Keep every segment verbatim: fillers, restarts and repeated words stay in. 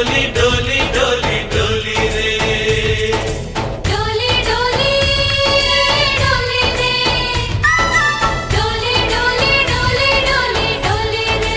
डोली डोली डोली डोली रे डोली डोली डोली रे डोली डोली डोली डोली डोली रे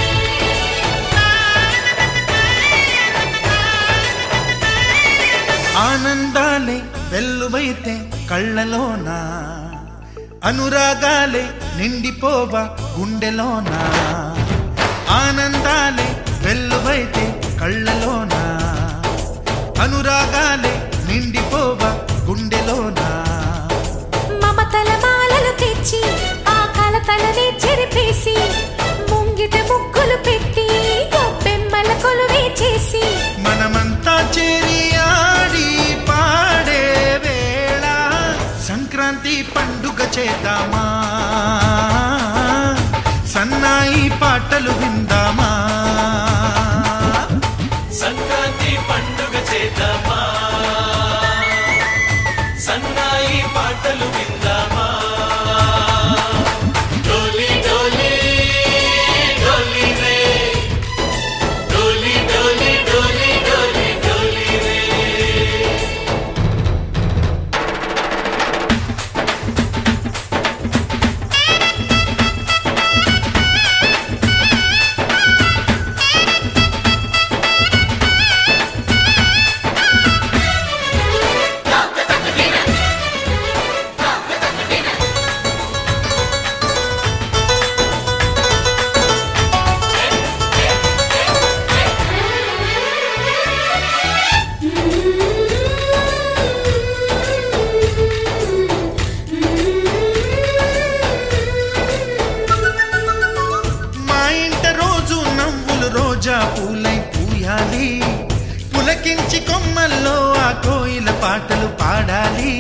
ఆనందాలే వెల్లువైతే కళ్ళలోనా అనురాగాలే నిండిపోవా గుండెలోనా ఆనందాలే వెల్లువైతే కళ్ళలోనా అనురాగాలే నిండిపోవా గుండెలోనా మమతల మాలలు తెచ్చి ఆ కలతలనే చెరిపేసి ముంగిట ముగ్గులు పెట్టి గొప్పెమ్మల కొలువే చేసి మనమంతా చేరి ఆడి పాడే వేళ సంక్రాంతి పండుగ చేద్దామా సన్నాయి పాటలు విందామా సంక్రాంతి పండుగ చేద్దామా సన్నాయి పాటలు విందామా డోలి డోలి డోలి రే డోలి డోలి డోలి డోలి డోలి రే రోజా పూలై పూయాలి పులకించి కొమ్మల్లో ఆ కోయిల పాటలు పాడాలి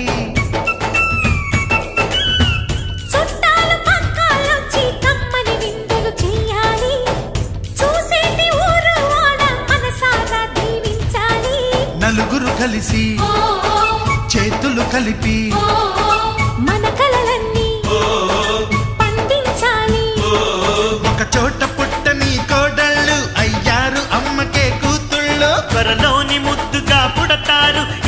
చుట్టాలు పక్కాలొచ్చి కమ్మని విందులు చేయాలి చూసేటి ఊరు వాడ మనసారా దీవించాలి నలుగురు కలిసి చేతులు కలిపి మన కలలన్నీ పండించాలి ఒక చోట పుట్టని కోడళ్ళు అయ్యారు అమ్మకే కూతుళ్ళు త్వరలోని ముద్దుగా పుడతారు